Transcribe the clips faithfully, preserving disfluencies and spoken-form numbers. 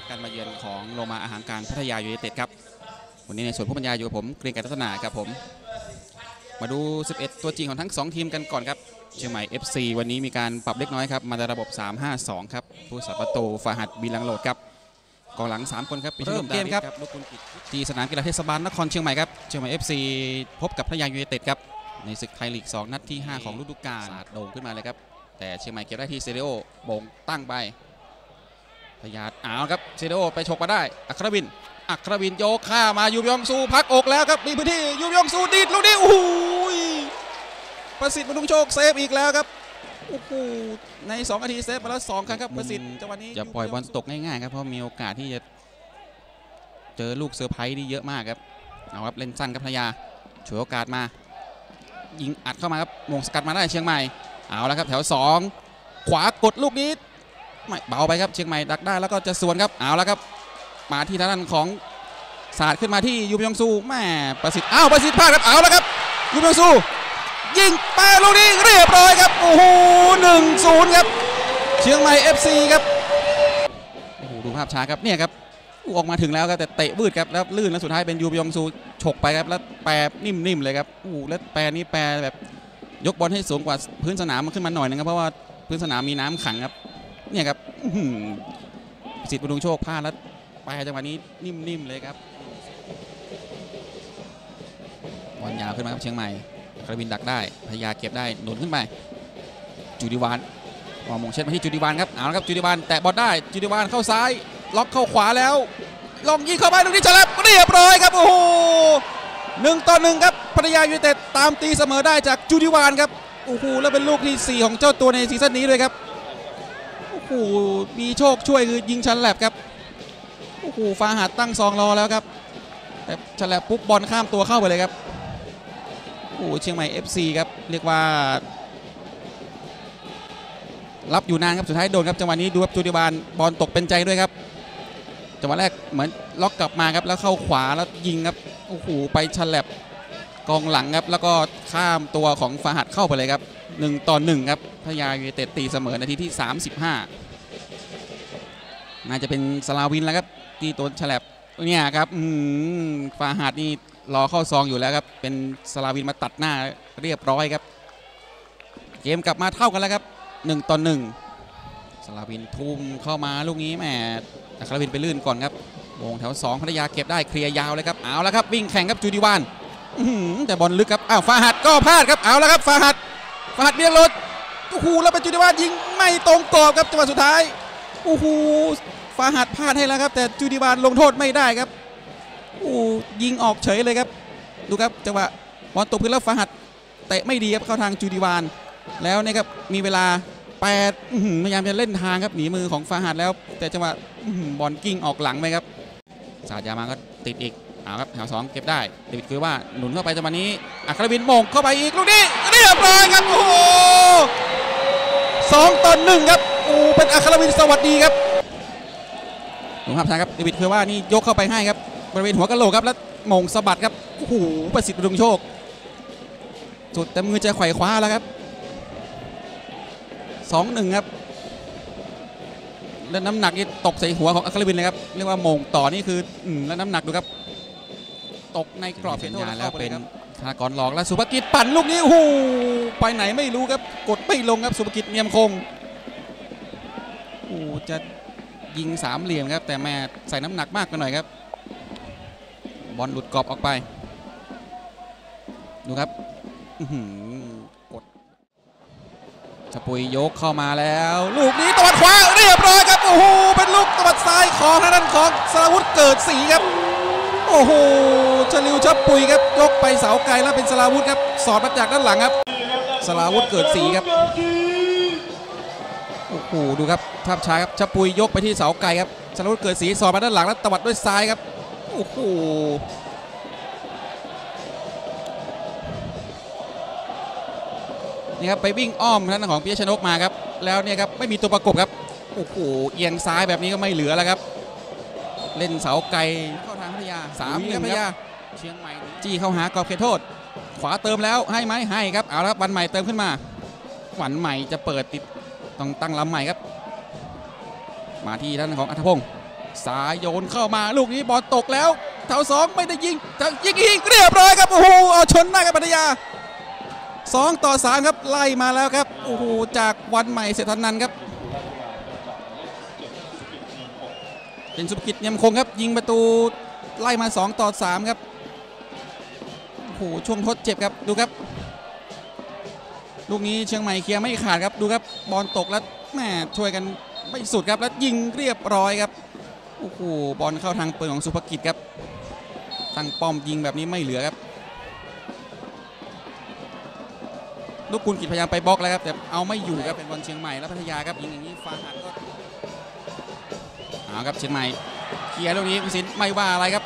การมาเยือนของโลมาอาหารการพัทยายูไนเต็ดครับวันนี้ในส่วนผู้บรรยายอยู่กับผมเกรียงไกรรัตนาครับผมมาดูสิบเอ็ดตัวจริงของทั้งสองทีมกันก่อนครับเชียงใหม่ เอฟ ซี วันนี้มีการปรับเล็กน้อยครับมาในระบบ สาม ห้า สอง ครับผู้สาประตูฟาหัดบีลังโหลดครับกองหลังสามคนครับเริ่มเกมครับลูกกุลกิจที่สนามกีฬาเทศบาลนครเชียงใหม่ครับเชียงใหม่ เอฟ ซี พบกับพัทยายูไนเต็ดครับในศึกไทยลีกสองนัดที่ห้าของฤดูกาลสาดโด่งขึ้นมาเลยครับแต่เชียงใหม่เก็บได้ที่เซเดโอโบ่งตั้งไปพยาดอ้าวครับเซเดโอไปฉกมาได้อัครวินอัครวินโยกข้ามายูยองซูพักอกแล้วครับมีพื้นที่ยูยองซูดีดลูกนี้โอ้โหประสิทธิ์มนุษย์โชคเซฟอีกแล้วครับโอ้โหในสองนาทีเซฟมาแล้วสองครั้งครับประสิทธิ์จังหวะนี้จะปล่อยบอลตกง่ายๆครับเพราะมีโอกาสที่จะเจอลูกเซอร์ไพรส์ที่เยอะมากครับเอาครับเล่นสั้นครับพยาฉวยโอกาสมายิงอัดเข้ามาครับมงสกัดมาได้เชียงใหม่เอาแล้วครับแถวสองขวากดลูกนี้ไม่เบาไปครับเชียงใหม่ดักได้แล้วก็จะสวนครับเอาแล้วครับมาที่ทางด้านของศาสตร์ขึ้นมาที่ยูบยองซูแม่ประสิทธิ์อ้าวประสิทธิ์พลาดครับเอาแล้วครับยูบยองซูยิงแปะลูกนี้เรียบร้อยครับโอ้โหหนึ่งศูนย์ครับเชียงใหม่ เอฟ ซี ครับโอ้โหดูภาพช้าครับเนี่ยครับออกมาถึงแล้วครับแต่เตะบืดครับแล้วลื่นแล้วสุดท้ายเป็นยูบยองซูฉกไปครับแล้วแปรนิ่มๆเลยครับโอ้โหแล้วแปรนี้แปรแบบยกบอลให้สูงกว่าพื้นสนามมันขึ้นมาหน่อยนึงครับเพราะว่าพื้นสนามมีน้ำขังครับเนี่ยครับสิทธิ์บุญโชคพลาดแล้วไปจังหวะนี้นิ่มๆเลยครับบอลยาวขึ้นมาครับเชียงใหม่คาร์บินดักได้พยาเก็บได้หนุนขึ้นไปจูดิวานวางมงเช็ดมาที่จูดิวานครับเอาละครับจูดิวานแตะบอลได้จูดิวานเข้าซ้ายล็อกเข้าขวาแล้วลองยิงเข้าไปลูกนี้ฉลับเรียบร้อยครับโอ้โหหนึ่งต่อหนึ่งครับพัทยายูไนเต็ดตามตีเสมอได้จากจูดิวานครับโอ้โหแล้วเป็นลูกที่สี่ของเจ้าตัวในซีซั่นนี้ด้วยครับโอ้โหมีโชคช่วยคือยิงฉลับครับโอ้โหฟาหัดตั้งซองรอแล้วครับแต่ฉลับปุ๊บบอลข้ามตัวเข้าไปเลยครับโอ้เชียงใหม่ เอฟ ซี ครับเรียกว่ารับอยู่นานครับสุดท้ายโดนครับจังหวะนี้ดูครับจูดิวานบอลตกเป็นใจด้วยครับจังหวะแรกเหมือนล็อกกลับมาครับแล้วเข้าขวาแล้วยิงครับโอ้โหไปฉลับกองหลังครับแล้วก็ข้ามตัวของฟาหัดเข้าไปเลยครับหนึ่งต่อหนึ่งครับพัทยายูไนเต็ดตีเสมอนาทีที่สามสิบห้าน่าจะเป็นสลาวินแล้วครับที่ตัวฉลับเนี่ยครับฟาหัดนี่รอเข้าซองอยู่แล้วครับเป็นสลาวินมาตัดหน้าเรียบร้อยครับเกมกลับมาเท่ากันแล้วครับหนึ่งต่อหนึ่งสลาวินทุ่มเข้ามาลูกนี้แหมอัครวินไปลื่นก่อนครับวงแถวสองพัทยาเก็บได้เคลียร์ยาวเลยครับเอาแล้วครับวิ่งแข่งครับจูดิวานแต่บอลลึกครับอ้าวฟาหัดก็พลาดครับเอาแล้วครับฟาหัดฟาหัดเบียงรถโอ้โหแล้วเป็นจูดิวานยิงไม่ตรงกรอบครับจังหวะสุดท้ายโอ้โหฟาหัดพลาดให้แล้วครับแต่จูดิวานลงโทษไม่ได้ครับโอ้ยิงออกเฉยเลยครับดูครับจังหวะบอลตกพื้นแล้วฟาหัดเตะไม่ดีครับเข้าทางจูดิวานแล้วนี่ครับมีเวลาแปดพยายามจะเล่นทางครับหนีมือของฟาหัดแล้วแต่จังหวะบอลกิ้งออกหลังไปครับสาดยามาก็ติดอีกเอาครับแถวสองเก็บได้ติดคือว่าหนุนเข้าไปจังหวะนี้อัครวินโมงเข้าไปอีกลูกนี้เรียบร้อยครับโอ้โหสองต่อหนึ่งครับโอ้เป็นอัครวินสวัสดีครับดูภาพช้าครับเดวิดคือว่านี่ยกเข้าไปให้ครับบริเวณหัวกะโหลกครับแล้วโมงสะบัดครับโอ้โหประสิทธิ์บุญโชคสุดแต่มือจะไขว่คว้าแล้วครับสองหนึ่งครับแล้วน้ำหนักนี่ตกใส่หัวของอัครวินเลยครับเรียกว่าโมงต่อนี่คืออืมแล้วน้ำหนักดูครับตกในกรอบเขตโทษแล้วเป็นธนากรหลอกแล้วสุภกิจปั่นลูกนี้โอ้โหไปไหนไม่รู้ครับกดไม่ลงครับสุภกิจเนียมคงโอ้จะยิงสามเหลี่ยมครับแต่แม่ใส่น้ำหนักมากกันหน่อยครับบอลหลุดกรอบออกไปดูครับกดชปุยยกเข้ามาแล้วลูกนี้ตวัดขวาเรียบร้อยครับโอ้โหเป็นลูกตวัดซ้ายของทางด้านของสราวุธเกิดศรีครับโอ้โหชลิวชปุยครับยกไปเสาไกลแล้วเป็นสราวุธครับสอดมาจากด้านหลังครับสราวุธเกิดศรีครับโอ้โหดูครับภาพช้าครับชปุยยกไปที่เสาไกลครับสราวุธเกิดศรีสอดมาด้านหลังแล้วตวัดด้วยซ้ายครับโอ้โหนี่ครับไปวิ่งอ้อมท่านของปิยชนกมาครับแล้วเนี่ยครับไม่มีตัวประกบครับโอ้โหเอียงซ้ายแบบนี้ก็ไม่เหลือแล้วครับเล่นเสาไกลเข้าทางพัทยาสามครับพัทยาเชียงใหม่จี้เข้าหากรอบเขตโทษขวาเติมแล้วให้ไหมให้ครับเอาละวันใหม่เติมขึ้นมาวันใหม่จะเปิดติดต้องตั้งลำใหม่ครับมาที่ด้านของอัธพงศ์สายโยนเข้ามาลูกนี้บอลตกแล้วแถวสองไม่ได้ยิงจะยิงอีกเรียบร้อยครับโอ้โหเอาชนหน้ากับพัทยาสองต่อสามครับไล่มาแล้วครับโอ้โหจากวันใหม่เศรษฐนันท์ครับเป็นสุภกิจเนียมคงครับยิงประตูไล่มาสองต่อสามครับโอ้โหช่วงทดเจ็บครับดูครับลูกนี้เชียงใหม่เคลียร์ไม่ขาดครับดูครับบอลตกแล้วแม่ช่วยกันไม่สุดครับแล้วยิงเรียบร้อยครับโอ้โหบอลเข้าทางปืนของสุภกิจครับตั้งป้อมยิงแบบนี้ไม่เหลือครับลูกกุลกิจพยายามไปบล็อกแล้วครับแต่เอาไม่อยู่ครับเป็นบอลเชียงใหม่แล้วพัทยาครับยิงอย่างนี้ฟาหัดก็เอาครับเชียงใหม่เคลียร์ลูกนี้วิสินไม่ว่าอะไรครับ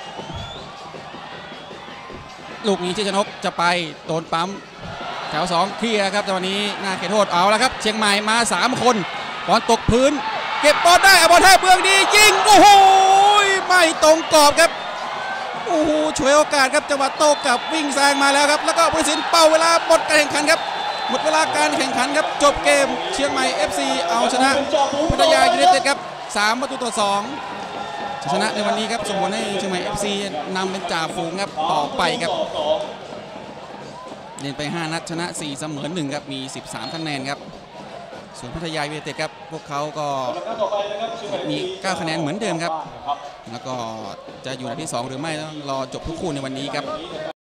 ลูกนี้เชษฐนกจะไปโดนปั๊มแถวสองเคลียร์ครับจังหวะนี้หน้าเขตโทษเอาแล้วครับเชียงใหม่มาสามคนบอลตกพื้นเก็บบอลได้บอลแทบเบื้องดียิงโอ้โหไม่ตรงกรอบครับโอ้โหฉวยโอกาสครับจังหวะโต้กลับวิ่งแซงมาแล้วครับแล้วก็ผู้ตัดสินเป่าเวลาหมดการแข่งขันครับหมดเวลาการแข่งขันครับจบเกมเชียงใหม่ เอฟ ซี เอาชนะพัทยายูไนเต็ดครับสามประตูต่อสองชนะในวันนี้ครับส่งผลให้เชียงใหม่ เอฟ ซี นำเป็นจ่าฝูงครับต่อไปครับเล่นไปห้านัดชนะสี่เสมอหนึ่งครับมีสิบสามคะแนนครับส่วนพัทยายูไนเต็ดครับพวกเขาก็มีเก้าคะแนนเหมือนเดิมครับแล้วก็จะอยู่ในที่สองหรือไม่ต้องรอจบทุกคู่ในวันนี้ครับ